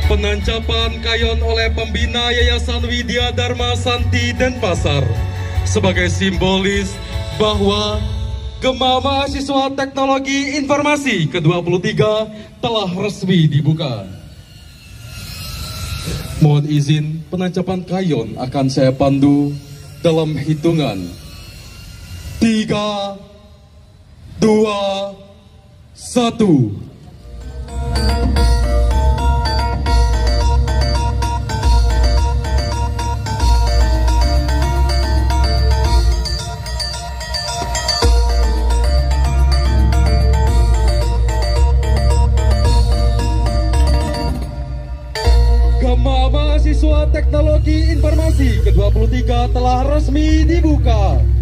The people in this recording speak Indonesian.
Penancapan kayon oleh pembina Yayasan Widya Dharma Santi Denpasar sebagai simbolis bahwa Gema Mahasiswa Teknologi Informasi ke-23 telah resmi dibuka. Mohon izin, penancapan kayon akan saya pandu dalam hitungan 3, 2, 1. Gema Mahasiswa Teknologi Informasi ke-23 telah resmi dibuka.